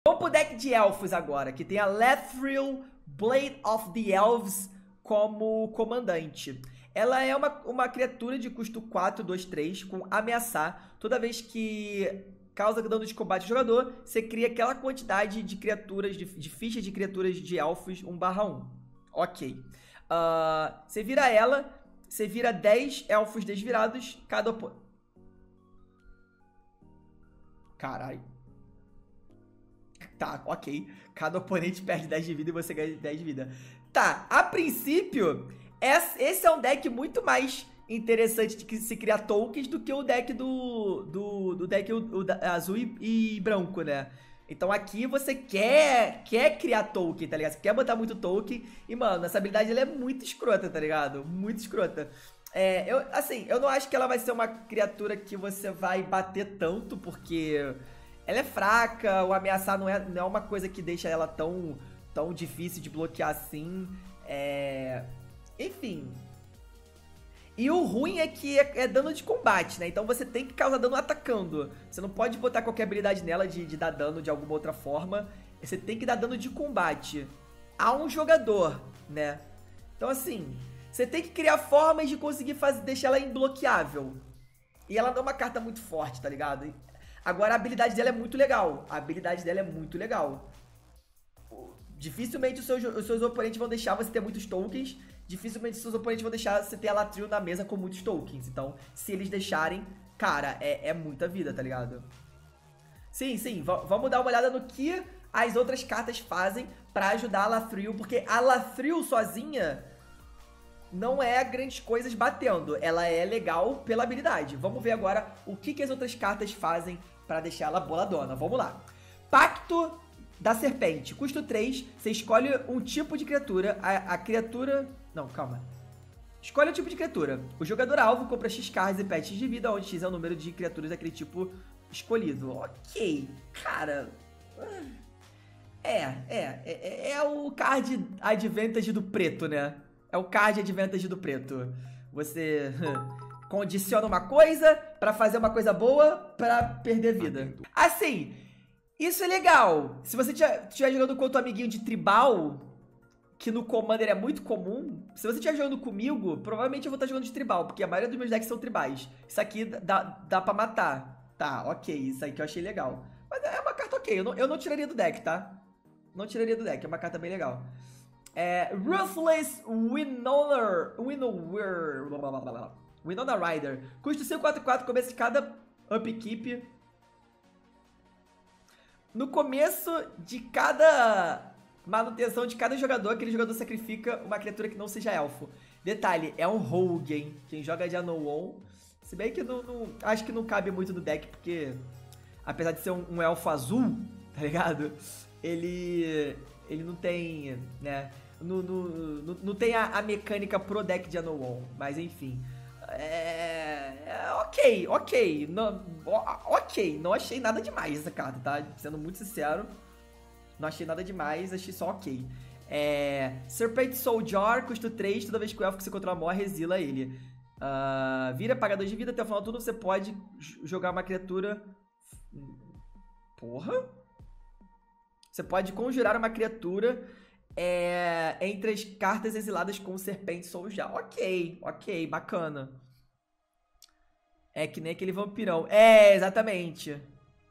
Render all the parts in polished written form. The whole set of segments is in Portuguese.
Vamos pro deck de elfos agora, que tem a Lathril, Blade of the Elves, como comandante. Ela é uma criatura de custo 4, 2, 3, com ameaçar. Toda vez que causa dano de combate ao jogador, você cria aquela quantidade de criaturas, de fichas de criaturas de elfos 1/1. Ok. Você vira ela, você vira 10 elfos desvirados, cada oponente. Caralho. Tá, ok. Cada oponente perde 10 de vida e você ganha 10 de vida. Tá, a princípio, esse é um deck muito mais interessante de se criar tokens do que o deck do deck azul e branco, né? Então aqui você quer criar token, tá ligado? Você quer botar muito token. E, mano, essa habilidade ela é muito escrota, tá ligado? Muito escrota. Eu não acho que ela vai ser uma criatura que você vai bater tanto, porque ela é fraca, o ameaçar não é uma coisa que deixa ela tão difícil de bloquear assim. Enfim. E o ruim é que é dano de combate, né? Então você tem que causar dano atacando. Você não pode botar qualquer habilidade nela de dar dano de alguma outra forma. Você tem que dar dano de combate a um jogador, né? Então assim, você tem que criar formas de conseguir deixar ela imbloqueável. E ela não é uma carta muito forte, tá ligado? Agora a habilidade dela é muito legal. Dificilmente os seus oponentes vão deixar você ter muitos tokens. Dificilmente os seus oponentes vão deixar você ter a Lathril na mesa com muitos tokens. Então, se eles deixarem, cara, é muita vida, tá ligado? Sim, vamos dar uma olhada no que as outras cartas fazem pra ajudar a Lathril. Porque a Lathril sozinha não é grandes coisas batendo. Ela é legal pela habilidade. Vamos ver agora o que as outras cartas fazem pra deixar ela boladona. Vamos lá. Pacto da Serpente. Custo 3. Você escolhe um tipo de criatura. A criatura... Não, calma. Escolhe o tipo de criatura. O jogador alvo compra X cards e pets de vida, onde X é o número de criaturas daquele tipo escolhido. Ok. Cara... É o card Advantage do preto, né? É o card Advantage do preto. Você condiciona uma coisa pra fazer uma coisa boa pra perder vida. Assim, isso é legal. Se você estiver jogando com o teu amiguinho de tribal, que no Commander é muito comum, se você estiver jogando comigo, provavelmente eu vou estar jogando de tribal, porque a maioria dos meus decks são tribais. Isso aqui dá pra matar. Tá, ok, isso aí que eu achei legal. Mas é uma carta ok, eu não tiraria do deck, tá? Não tiraria do deck, é uma carta bem legal. Ruthless Winona Rider. Custo 5/4/4, começo de cada upkeep. No começo de cada manutenção de cada jogador, aquele jogador sacrifica uma criatura que não seja elfo. Detalhe, é um rogue, hein? Quem joga de Anowon. Se bem que acho que não cabe muito no deck, porque apesar de ser um elfo azul, tá ligado? Ele não tem, né? Não tem a mecânica pro deck de Anowon, mas enfim. Ok. Ok, não achei nada demais essa carta, tá? Sendo muito sincero, não achei nada demais, achei só ok. Serpent Soul Jar, custo 3, toda vez que o elfo que você controla morre, exila ele. Vira, paga 2 de vida, até o final do turno você pode jogar uma criatura... Porra? Você pode conjurar uma criatura entre as cartas exiladas com Serpent Soul Jar. Ok, bacana. É que nem aquele vampirão. Exatamente.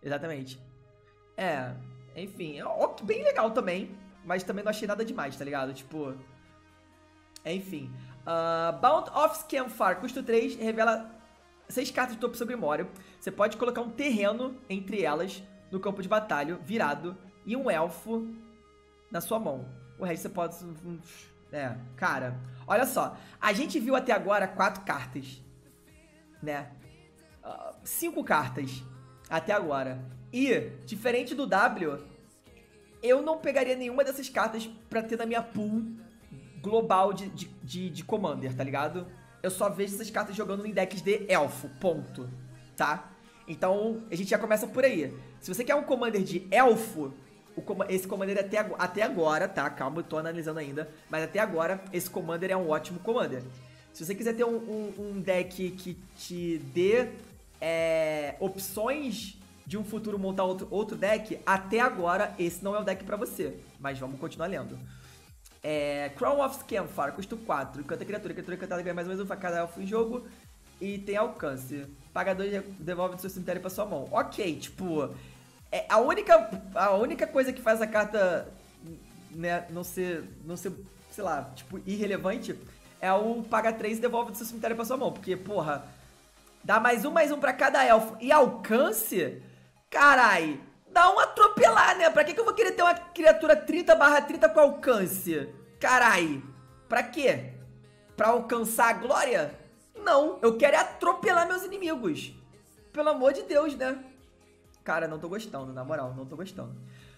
Enfim, bem legal também, mas também não achei nada demais, tá ligado? Tipo... Enfim. Bound of Scamfar, custo 3, revela 6 cartas de topo sobre memória. Você pode colocar um terreno entre elas no campo de batalha, virado, e um elfo na sua mão. O resto você pode... cara, olha só. A gente viu até agora 4 cartas, né? 5 cartas até agora. E, diferente do W, eu não pegaria nenhuma dessas cartas pra ter na minha pool global de Commander, tá ligado? Eu só vejo essas cartas jogando em decks de elfo, ponto, tá? Então, a gente já começa por aí. Se você quer um Commander de elfo, esse Commander até agora, tá? Calma, eu tô analisando ainda. Mas até agora, esse Commander é um ótimo Commander. Se você quiser ter um deck que te dê opções de um futuro montar outro deck, até agora esse não é o deck pra você. Mas vamos continuar lendo. Crown of Campfire, custo 4. Encanta criatura encantada ganha mais ou menos um pra cada elfo em jogo. E tem alcance. Paga 2 e devolve do seu cemitério pra sua mão. Ok, tipo... a única coisa que faz a carta, né, não ser, sei lá, tipo, irrelevante é o paga 3 e devolve do seu cemitério pra sua mão. Porque, porra, dá mais um pra cada elfo. E alcance? Carai, dá um atropelar, né? Pra que eu vou querer ter uma criatura 30/30 com alcance? Carai, pra quê? Pra alcançar a glória? Não, eu quero é atropelar meus inimigos. Pelo amor de Deus, né? Cara, não tô gostando, na moral, não tô gostando.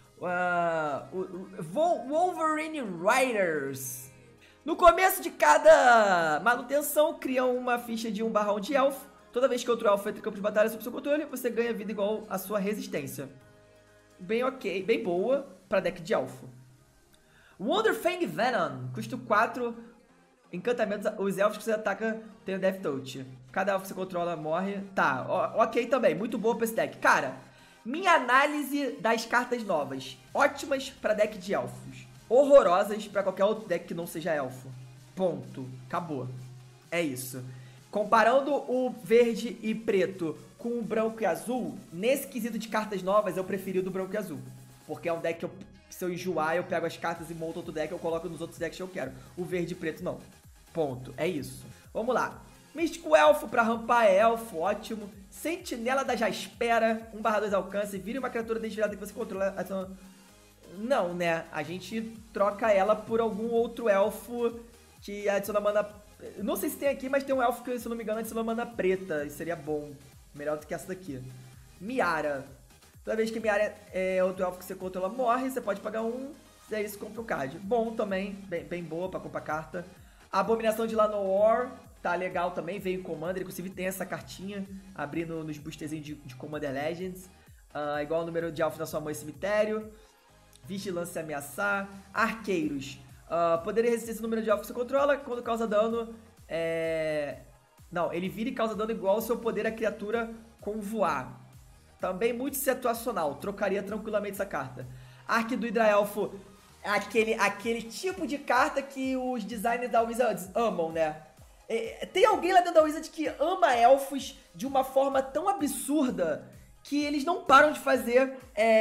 Wolverine Riders. No começo de cada manutenção, criam uma ficha de 1/1 de elfo. Toda vez que outro elfo entra em campo de batalha sob seu controle, você ganha vida igual à sua resistência. Bem ok, bem boa pra deck de elfo. Wonderfang Venom, custo 4, encantamentos, os elfos que você ataca tem o Death Touch. Cada elfo que você controla morre. Tá, ok também, muito boa pra esse deck. Cara, minha análise das cartas novas. Ótimas pra deck de elfos. Horrorosas pra qualquer outro deck que não seja elfo. Ponto. Acabou. É isso. Comparando o verde e preto com o branco e azul, nesse quesito de cartas novas, eu preferi o do branco e azul. Porque é um deck que se eu enjoar, eu pego as cartas e monto outro deck, eu coloco nos outros decks que eu quero. O verde e preto não. Ponto. É isso. Vamos lá. Místico Elfo pra rampar é elfo, ótimo. Sentinela da Jaspera, 1/2 alcance, vire uma criatura desvirada que você controla. Não, né? A gente troca ela por algum outro elfo que adiciona mana... Não sei se tem aqui, mas tem um elfo que, se eu não me engano, adiciona mana preta. E seria bom. Melhor do que essa daqui. Miara. Toda vez que Miara é outro elfo que você controla morre, você pode pagar 1. Se é isso, compra o card. Bom também, bem boa pra comprar carta. Abominação de Llanowar, tá legal também, veio em Commander, inclusive tem essa cartinha, abrindo nos boosterzinhos de Commander Legends. Igual o número de elfos na sua mão e cemitério. Vigilância e ameaçar. Arqueiros. Poder resistir esse número de elfos que você controla, quando causa dano, Não, ele vira e causa dano igual ao seu poder a criatura com voar. Também muito situacional, trocaria tranquilamente essa carta. Arquiduidra Elfo, aquele tipo de carta que os designers da Wizards amam, né? Tem alguém lá dentro da Wizards que ama elfos de uma forma tão absurda que eles não param de fazer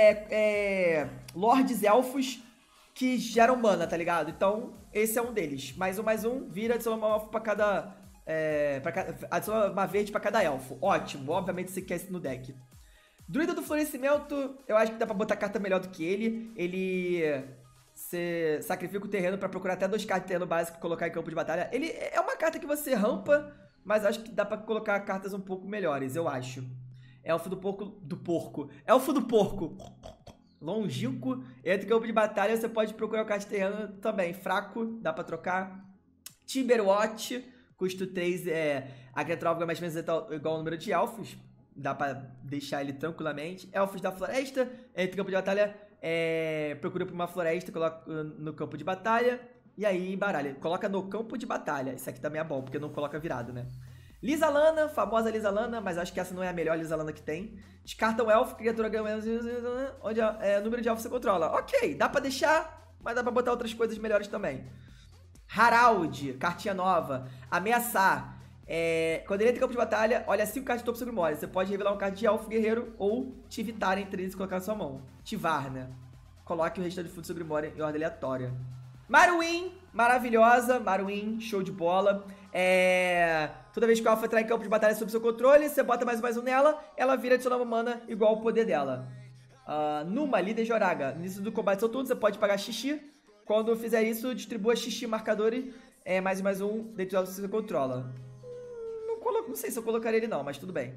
Lords Elfos que geram mana, tá ligado? Então, esse é um deles. Mais um, vira, adiciona uma elfo pra cada... adiciona uma verde pra cada elfo. Ótimo, obviamente você quer isso no deck. Druida do Florescimento, eu acho que dá pra botar carta melhor do que ele. Você sacrifica o terreno pra procurar até 2 cartas de terreno básico e colocar em campo de batalha. Ele é uma carta que você rampa, mas acho que dá pra colocar cartas um pouco melhores, eu acho. Elfo do porco. Elfo do porco. Longínquo. Entra em campo de batalha, você pode procurar o card de terreno também. Fraco, dá pra trocar. Timberwatch, custo 3, a criatura ganha mais ou menos igual ao número de elfos. Dá pra deixar ele tranquilamente. Elfos da floresta, entra em campo de batalha, procura por uma floresta, coloca no campo de batalha, e aí embaralha. Coloca no campo de batalha. Isso aqui também é bom, porque não coloca virado, né? Lisalana, famosa Lisalana, mas acho que essa não é a melhor Lisalana que tem. Descarta um elfo, criatura ganha menos, onde número de elfos você controla. Ok, dá pra deixar, mas dá pra botar outras coisas melhores também. Harald, cartinha nova. Ameaçar. Quando ele entra em campo de batalha, olha 5 cartas de topo sobre memória. Você pode revelar um card de elfo guerreiro ou Tivitar entre eles e colocar na sua mão. Tivar, né? Coloque o restante de fundo sobre memória em ordem aleatória. Maruin, maravilhosa. Maruin, show de bola. Toda vez que o elfo entrar em campo de batalha sob seu controle, você bota mais um nela, ela vira adicionar uma mana igual ao poder dela. Numa, líder Joraga. No início do combate seu turno, você pode pagar xixi. Quando fizer isso, distribua xixi marcadores, mais um dentro do elfo que você controla. Não sei se eu colocaria ele não, mas tudo bem.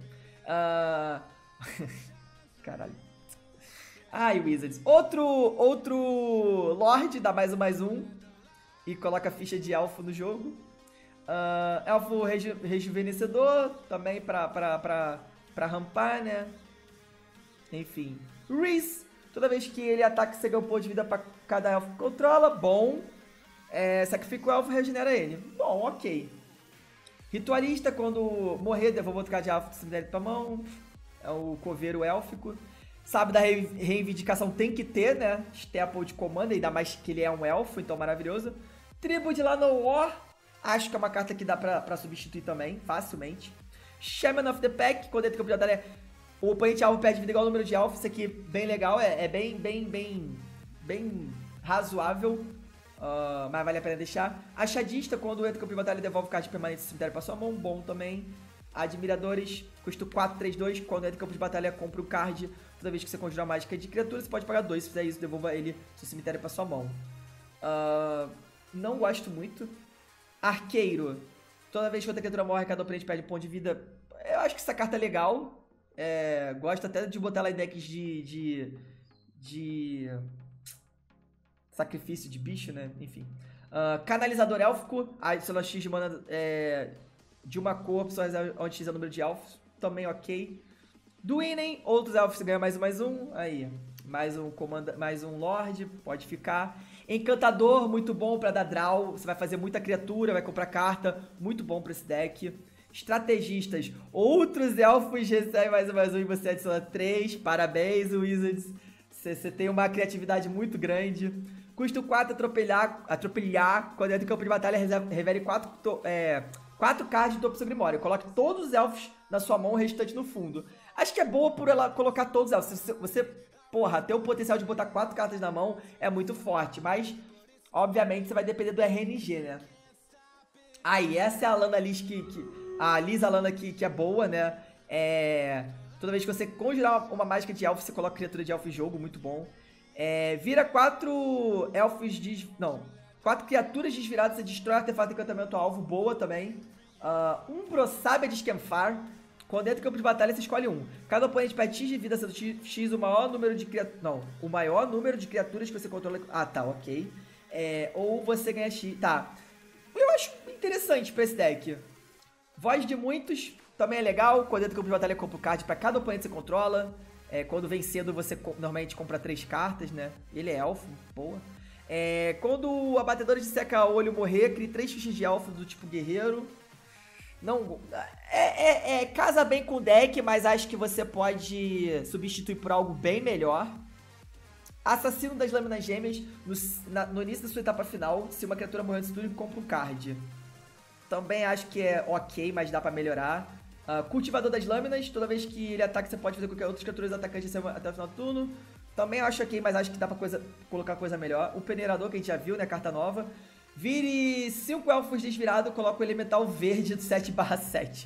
Caralho. Ai, Wizards. Outro Lorde, dá mais um. E coloca a ficha de elfo no jogo. Elfo rejuvenescedor, também pra rampar, né? Enfim. Reese. Toda vez que ele ataca, você ganha um ponto de vida pra cada elfo que controla. Bom. Sacrifica o elfo e regenera ele. Bom, ok. Ritualista, quando morrer, devolve outro card de elfo do cemitério pra mão. É o coveiro élfico. Sabe da reivindicação tem que ter, né? Staple de comando, ainda mais que ele é um elfo, então maravilhoso. Tribo de Llanowar, acho que é uma carta que dá pra substituir também, facilmente. Shaman of the Pack, quando entra em campo de batalha, o oponente alvo perde vida igual ao número de elfos. Isso aqui bem legal, é bem razoável, mas vale a pena deixar. Achadista, quando entra em campo de batalha, devolve card permanente do cemitério pra sua mão, bom também. Admiradores, custa 4/3/2, quando entra em campo de batalha, compra um card. Toda vez que você conjurar mágica de criatura, você pode pagar 2. Se fizer isso, devolva ele do cemitério pra sua mão. Não gosto muito. Arqueiro, toda vez que outra criatura morre, cada oponente perde um ponto de vida. Eu acho que essa carta é legal. Gosto até de botar ela em decks de sacrifício de bicho, né? Enfim. Canalizador élfico, adiciona X de mana de uma cor, opções onde X é o número de elfos. Também ok. Duinen, outros elfos ganham mais um. Aí, mais um Lorde, pode ficar. Encantador, muito bom pra dar draw. Você vai fazer muita criatura, vai comprar carta. Muito bom pra esse deck. Estrategistas, outros elfos recebem mais um e você adiciona 3. Parabéns, Wizards. Você tem uma criatividade muito grande. Custo 4, atropelhar. Quando entra em campo de batalha, revele 4 cards de topo sobre Grimório. Coloque todos os elfos na sua mão, o restante no fundo. Acho que é boa por ela colocar todos os elfos. Você ter o potencial de botar 4 cartas na mão é muito forte. Mas, obviamente, você vai depender do RNG, né? Aí, essa é a Lana Liz a Liz Alana que é boa, né? Toda vez que você conjurar uma mágica de elfo, você coloca criatura de elfo em jogo, muito bom. Vira 4 elfos 4 criaturas desviradas, você destrói artefato de encantamento alvo, boa também. Brosábia de Scamfar. Quando entra em campo de batalha, você escolhe um. Cada oponente perde X de vida, sendo X o maior número de criaturas. Não, o maior número de criaturas que você controla. Ah, tá, ok. Ou você ganha X. Tá. Eu acho interessante pra esse deck. Voz de muitos também é legal. Quando entra em campo de batalha, compra o card pra cada oponente que você controla. Quando vem cedo, você normalmente compra 3 cartas, né? Ele é elfo, boa. Quando o abatedor de seca-olho morrer, crie 3 fichas de elfo do tipo guerreiro. Não, casa bem com o deck, mas acho que você pode substituir por algo bem melhor. Assassino das Lâminas Gêmeas, no início da sua etapa final, se uma criatura morrer antes de tudo, compra um card. Também acho que é ok, mas dá pra melhorar. Cultivador das Lâminas, toda vez que ele ataca, você pode fazer com que outras criaturas atacantes até o final do turno. Também acho ok, mas acho que dá pra colocar coisa melhor. O Peneirador, que a gente já viu, né? Carta nova. Vire 5 elfos desvirados, coloca o elemental verde do 7/7.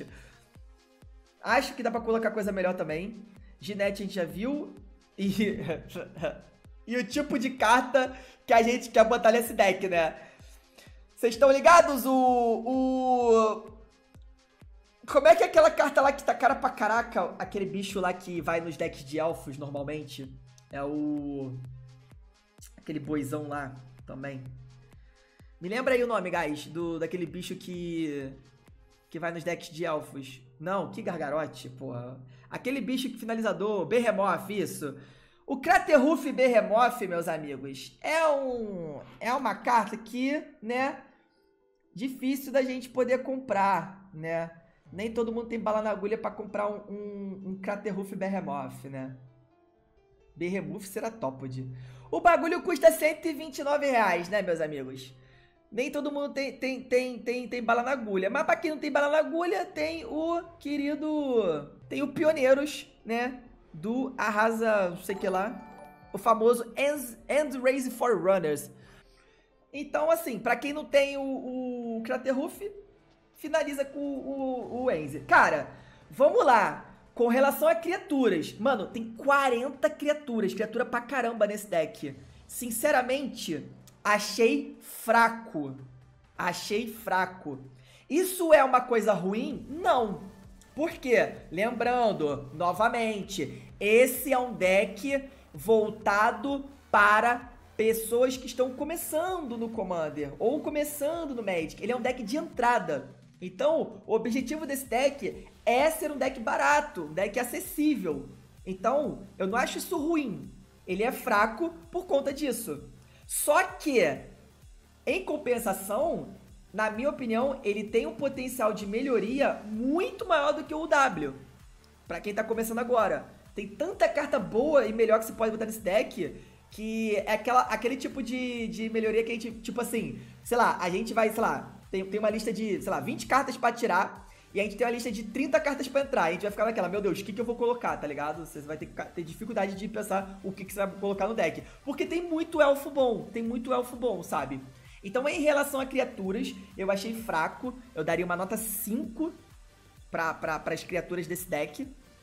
Acho que dá pra colocar coisa melhor também. Ginete a gente já viu. E o tipo de carta que a gente quer botar nesse deck, né? Vocês estão ligados? Como é que é aquela carta lá que tá cara pra caraca? Aquele bicho lá que vai nos decks de elfos normalmente. Aquele boizão lá também. Me lembra aí o nome, guys, daquele bicho que vai nos decks de elfos. Não, que gargarote, porra. Aquele bicho finalizador, Behemoth, isso. O Craterhoof Behemoth, meus amigos, é uma carta que, né, difícil da gente poder comprar, né? Nem todo mundo tem bala na agulha pra comprar um Craterhoof Behemoth, né? Behemoth Ceratopod. O bagulho custa R$129, né, meus amigos? Nem todo mundo tem bala na agulha. Mas pra quem não tem bala na agulha, tem o querido... Tem o Pioneiros, né? Do Arrasa, não sei o que lá. O famoso End-Raise Forerunners. Então, assim, pra quem não tem o Craterhoof, finaliza com o Enze. Cara, vamos lá. Com relação a criaturas. Mano, tem 40 criaturas. Criatura pra caramba nesse deck. Sinceramente... Achei fraco. Isso é uma coisa ruim? Não. Por quê? Lembrando, novamente, esse é um deck voltado para pessoas que estão começando no Commander ou começando no Magic. Ele é um deck de entrada. Então, o objetivo desse deck é ser um deck barato, um deck acessível. Então, eu não acho isso ruim. Ele é fraco por conta disso. Só que, em compensação, na minha opinião, ele tem um potencial de melhoria muito maior do que o W. Pra quem tá começando agora. Tem tanta carta boa e melhor que você pode botar nesse deck, que é aquele tipo de melhoria que a gente, tipo assim, sei lá, a gente vai, sei lá, tem uma lista de, sei lá, 20 cartas pra tirar, e a gente tem uma lista de 30 cartas pra entrar. A gente vai ficar naquela, meu Deus, o que eu vou colocar, tá ligado? Você vai ter dificuldade de pensar o que você vai colocar no deck. Porque tem muito elfo bom, sabe? Então, em relação a criaturas, eu achei fraco. Eu daria uma nota 5 para as criaturas desse deck.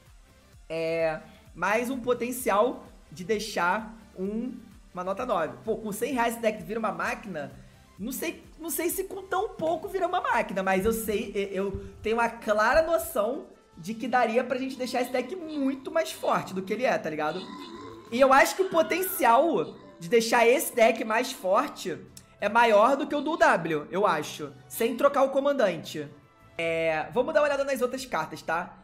Mais um potencial de deixar uma nota 9. Pô, com 100 reais esse deck vira uma máquina. Não sei se com tão pouco vira uma máquina, mas eu tenho uma clara noção de que daria pra gente deixar esse deck muito mais forte do que ele é, tá ligado? E eu acho que o potencial de deixar esse deck mais forte é maior do que o do W, eu acho. Sem trocar o comandante. Vamos dar uma olhada nas outras cartas, tá?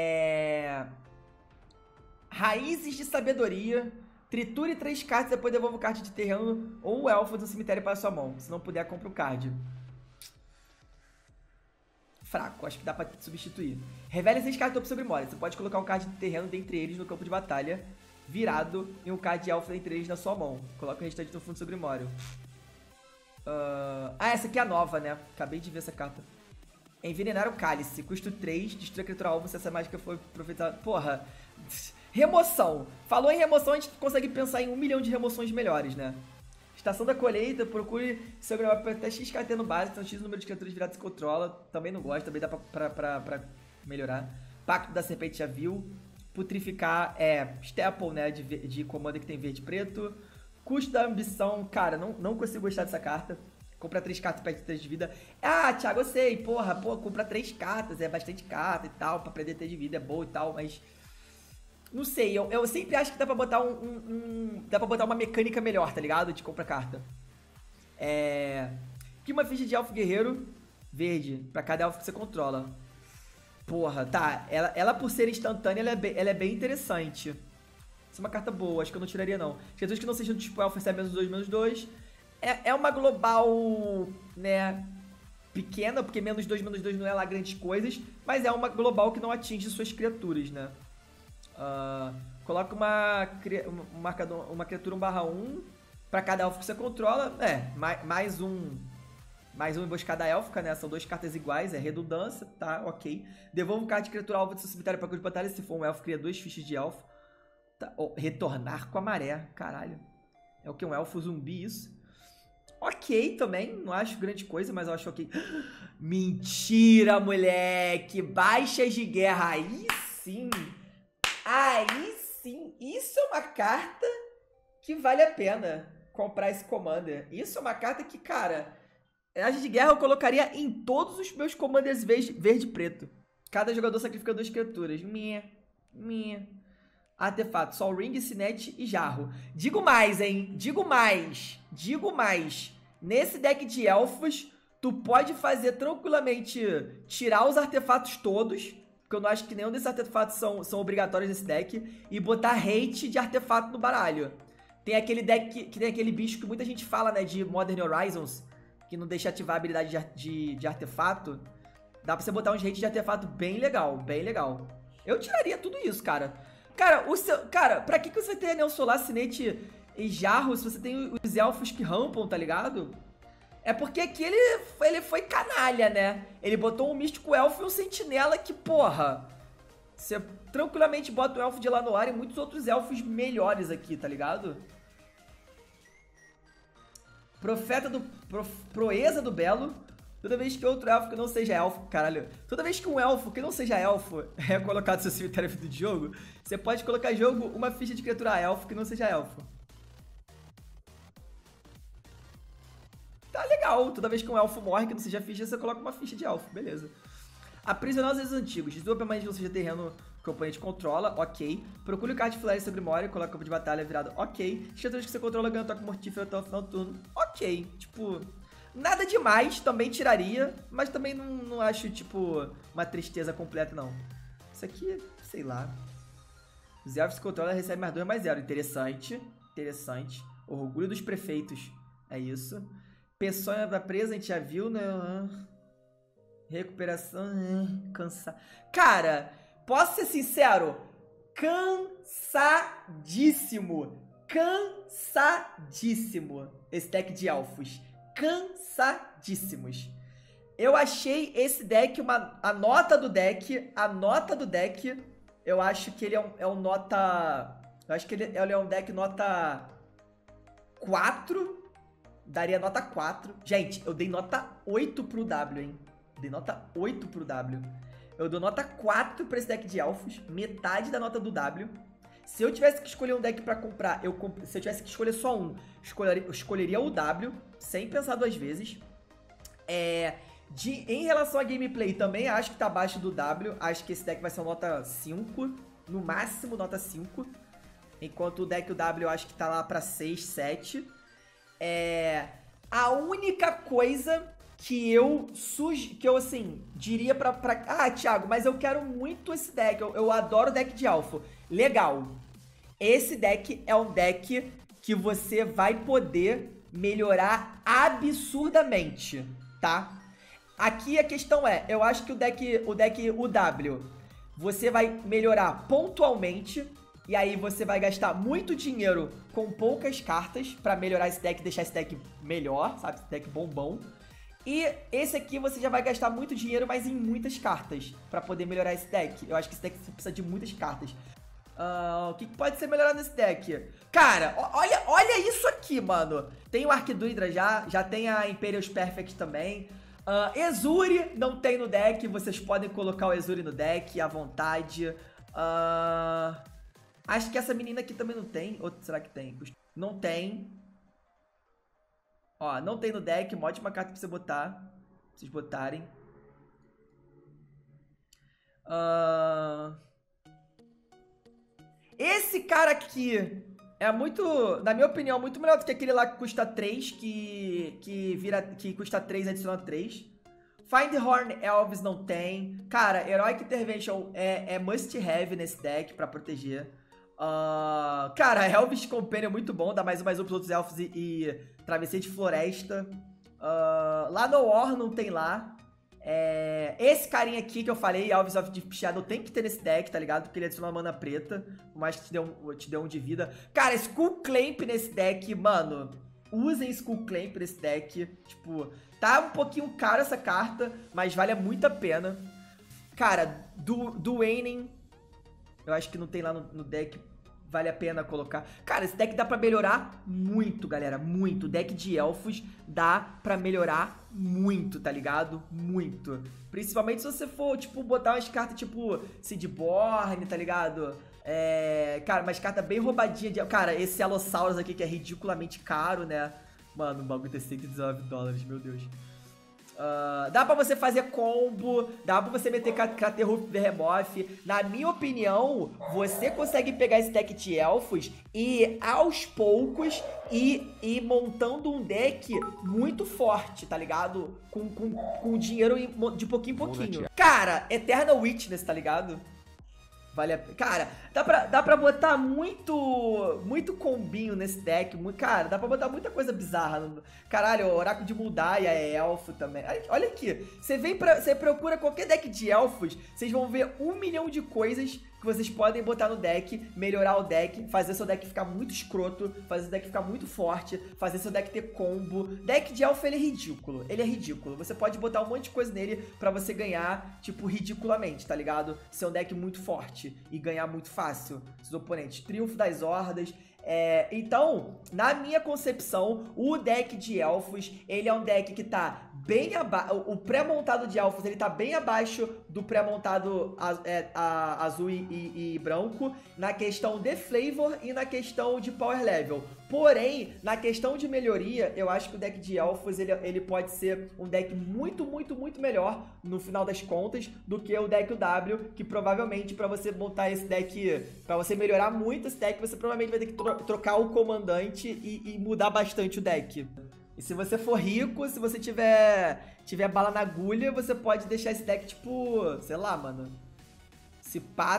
Raízes de Sabedoria. Triture 3 cartas e depois devolva o card de terreno ou o elfo do cemitério para sua mão. Se não puder, compra o card. Fraco, acho que dá pra substituir. Revele 6 cartas do topo sobre memória. Você pode colocar um card de terreno dentre eles no campo de batalha, virado, e um card de elfo dentre eles na sua mão. Coloca o restante no fundo sobre memória. Essa aqui é a nova, né? Acabei de ver essa carta. Envenenar o cálice. Custo 3, destrói a criatura alvo se essa mágica for aproveitada. Porra. Remoção. Falou em remoção, a gente consegue pensar em 1 milhão de remoções melhores, né? Estação da colheita, procure seu gramado para até X carta no base, então X número de criaturas viradas se controla. Também não gosto, também dá pra melhorar. Pacto da Serpente já viu. Putrificar Staple, né? De comando que tem verde e preto. Custo da ambição, cara, não consigo gostar dessa carta. Compra 3 cartas e perde 3 de vida. Thiago, eu sei, porra, compra 3 cartas, é bastante carta e tal, pra perder 3 de vida, é boa e tal, mas... Não sei, eu sempre acho que dá pra botar dá pra botar uma mecânica melhor, tá ligado? De compra carta. Aqui uma ficha de elfo guerreiro verde, pra cada elfo que você controla. Porra, tá, ela por ser instantânea, ela é bem interessante. Essa é uma carta boa, acho que eu não tiraria não. Criaturas que não sejam tipo elfo recebem -2/-2. É uma global, né, pequena, porque -2/-2 não é lá grandes coisas, mas é uma global que não atinge suas criaturas, né. Coloca uma criatura 1/1 pra cada elfo que você controla. Mais um emboscada élfica, né? São 2 cartas iguais, é redundância, tá? Ok. Devolva um card de criatura alvo do seu cemitério para campo de batalha. Se for um elfo, cria 2 fichas de elfo. Tá. Retornar com a maré, caralho. É o que? Um elfo zumbi, isso? Ok também, não acho grande coisa, mas eu acho ok. Mentira, moleque! Baixas de guerra, aí sim! Aí sim, isso é uma carta que vale a pena comprar esse Commander. Isso é uma carta que, cara, Age de Guerra eu colocaria em todos os meus Commanders verde e preto. Cada jogador sacrifica 2 criaturas. Artefato, Sol Ring, Sinete e Jarro. Digo mais, hein? Digo mais. Nesse deck de elfos, tu pode fazer tranquilamente tirar os artefatos todos, porque eu não acho que nenhum desses artefatos são obrigatórios nesse deck, e botar hate de artefato no baralho. Tem aquele deck que tem aquele bicho que muita gente fala, né, de Modern Horizons, que não deixa ativar a habilidade de artefato. Dá pra você botar uns hate de artefato bem legal. Eu tiraria tudo isso, cara. Cara, pra que você vai ter Anel Solar, Sinete e Jarro se você tem os elfos que rampam, tá ligado? É porque aqui ele foi canalha, né? Ele botou um místico elfo e um sentinela que, porra, você tranquilamente bota o elfo de Lanoir e muitos outros elfos melhores aqui, tá ligado? Profeta do... Proeza do Belo. Toda vez que outro elfo que não seja elfo... Caralho. Toda vez que um elfo que não seja elfo é colocado no seu cemitério de jogo, você pode colocar em jogo uma ficha de criatura elfo que não seja elfo. Tá legal. Toda vez que um elfo morre que não seja ficha, você coloca uma ficha de elfo. Beleza. Aprisionar os deuses antigos. Desdoa permanente não seja terreno que o oponente controla. Ok. Procure o card de Flare sobre memória e coloca o campo de batalha virado. Ok. As criaturas que você controla ganham toque mortífero até o final do turno. Ok. Tipo... Nada demais, também tiraria, mas também não acho, tipo, uma tristeza completa, não. Isso aqui, sei lá. Os elfos que controla recebem +2/+0. Interessante. Orgulho dos prefeitos. É isso. Peçonha da presa, a gente já viu, né? Recuperação. Cansar. Cara, posso ser sincero? Cansadíssimo. Cansadíssimo esse deck de elfos. Cansadíssimos. Eu achei esse deck a nota do deck, eu acho que ele é um nota... Eu acho que ele é um deck nota 4. Daria nota 4. Gente, eu dei nota 8 pro W, hein? Dei nota 8 pro W. Eu dou nota 4 pra esse deck de elfos. Metade da nota do W. Se eu tivesse que escolher um deck pra comprar, se eu tivesse que escolher só um, eu escolheria o W, sem pensar duas vezes. Em relação a gameplay, também acho que tá abaixo do W. Acho que esse deck vai ser uma nota 5. No máximo, nota 5. Enquanto o deck W eu acho que tá lá pra 6, 7. A única coisa que eu assim, diria pra... Ah, Thiago, mas eu quero muito esse deck. Eu adoro deck de alpha. Legal. Esse deck é um deck que você vai poder melhorar absurdamente, tá? Aqui a questão eu acho que o deck UW, você vai melhorar pontualmente. E aí você vai gastar muito dinheiro com poucas cartas pra melhorar esse deck, deixar esse deck melhor, sabe? Esse deck bombom. E esse aqui você já vai gastar muito dinheiro, mas em muitas cartas, pra poder melhorar esse deck. Eu acho que esse deck precisa de muitas cartas. O que pode ser melhorado nesse deck? Cara, olha isso aqui, mano. Tem o Arquidruida já tem a Imperials Perfect também. Ezuri não tem no deck, vocês podem colocar o Ezuri no deck à vontade. Acho que essa menina aqui também não tem. Ou será que tem? Não tem. Ó, não tem no deck. Uma ótima carta pra você botar. Pra vocês botarem. Esse cara aqui é muito, na minha opinião, muito melhor do que aquele lá que custa 3, que custa 3 e adiciona 3. Findhorn Elves não tem. Cara, Heroic Intervention é must have nesse deck pra proteger. Cara, Elvis Companion é muito bom, dá mais um pros outros elfos e Travessia de Floresta. Lá no War não tem lá. Esse carinha aqui que eu falei, Elves of Deep Shadow, tem que ter nesse deck, tá ligado? Porque ele adiciona uma mana preta, por mais que te dê um de vida. Cara, Skull Clamp nesse deck, mano, usem Skull Clamp nesse deck. Tipo, tá um pouquinho caro essa carta, mas vale muito a pena. Cara, Duening, eu acho que não tem lá no deck. Vale a pena colocar. Cara, esse deck dá pra melhorar muito, galera. Muito. O deck de elfos dá pra melhorar muito, tá ligado? Muito. Principalmente se você for, tipo, botar umas cartas tipo Sidborn, tá ligado? Cara, umas cartas bem roubadinhas de... Cara, esse Allosaurus aqui que é ridiculamente caro, né? Mano, o bagulho tem $119, meu Deus. Dá pra você fazer combo, dá pra você meter Craterhoof Behemoth. Na minha opinião, você consegue pegar esse deck de elfos e aos poucos ir montando um deck muito forte, tá ligado? Com dinheiro de pouquinho em pouquinho. Cara, Eternal Witness, tá ligado? Vale a pena. Cara, dá pra botar muito combinho nesse deck. Cara, dá pra botar muita coisa bizarra. Caralho, o Oráculo de Muldaia é elfo também. Olha aqui. Você procura qualquer deck de elfos, vocês vão ver 1 milhão de coisas que vocês podem botar no deck, melhorar o deck, fazer seu deck ficar muito escroto, fazer seu deck ficar muito forte, fazer seu deck ter combo. Deck de elfo, ele é ridículo. Ele é ridículo. Você pode botar um monte de coisa nele pra você ganhar, tipo, ridiculamente, tá ligado? Ser um deck muito forte e ganhar muito fácil seus oponentes. Triunfo das Hordas. Então, na minha concepção, o deck de elfos, ele é um deck que tá bem abaixo. O pré-montado de elfos, ele tá bem abaixo do pré-montado azul e branco na questão de flavor e na questão de power level. Porém, na questão de melhoria, eu acho que o deck de elfos, ele pode ser um deck muito, muito, muito melhor no final das contas do que o deck W, que provavelmente pra você montar esse deck, pra você melhorar muito esse deck, você provavelmente vai ter que trocar o comandante e mudar bastante o deck. E se você for rico, se você tiver bala na agulha, você pode deixar esse deck, tipo, sei lá, mano. Se pá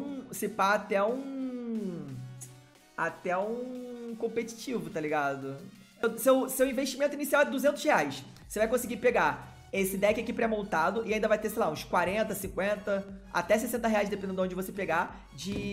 até um competitivo, tá ligado? Seu investimento inicial é R$200. Você vai conseguir pegar esse deck aqui pré-montado e ainda vai ter, sei lá, uns 40, 50, até 60 reais, dependendo de onde você pegar,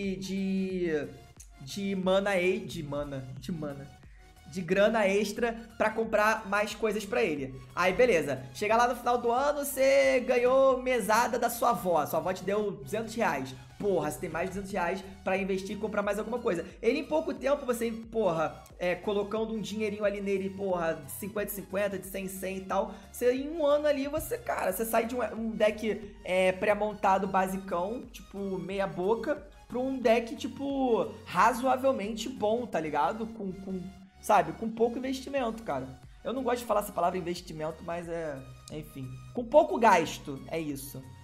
de grana extra pra comprar mais coisas pra ele. Aí, beleza. Chega lá no final do ano, você ganhou mesada da sua avó te deu 200 reais. Porra, você tem mais de 200 reais pra investir e comprar mais alguma coisa. Ele, em pouco tempo, você, porra, colocando um dinheirinho ali nele, porra, de 50-50, de 100-100 e tal, você, em um ano ali, você, cara, você sai de um deck pré-montado basicão, tipo, meia boca, pra um deck, tipo, razoavelmente bom, tá ligado? Sabe, com pouco investimento, cara. Eu não gosto de falar essa palavra investimento, mas enfim. Com pouco gasto, é isso.